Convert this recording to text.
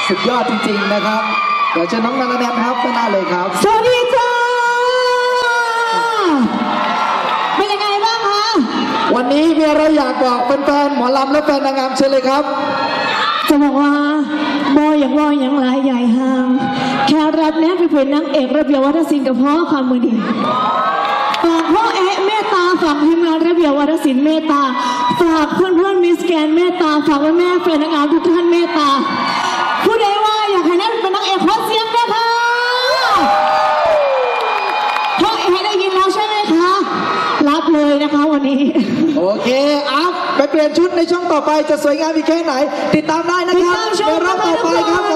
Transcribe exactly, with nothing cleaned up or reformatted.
สุดยอดจริงๆนะครับเดี๋ยวเชิญน้องนันทแนนครับด้านหน้าเลยครับสวัสดีจ้าเป็นยังไงบ้างคะวันนี้มีอะไรอยากบอกแฟนๆหมอลำและแฟนนางงามเชิญเลยครับจะบอกว่าบอยอย่างบอยอย่างหลายใหญ่ห่างแค่รับแนบไปเป็นนางเอกระเบียบวัฒนศิลป์กับพ่อความมือดีฝากพ่อแอะเมตตาฝากทีมงานระเบียบวัฒนศิลป์เมตตาฝากเพื่อนๆมิสแกนเมตตาฝากแม่แม่แฟนนางงามทุกท่านเมตตาผู้ใดว่าอยากให้นั่นเป็นนางเอกขอเสียงด้วยค่ะพ่อแอะได้ยินแล้วใช่ไหมคะรับเลยนะคะวันนี้โอเคอัพไปเปลี่ยนชุดในช่วงต่อไปจะสวยงามอีกแค่ไหนติดตามได้นะครับในรอบต่อไปครับ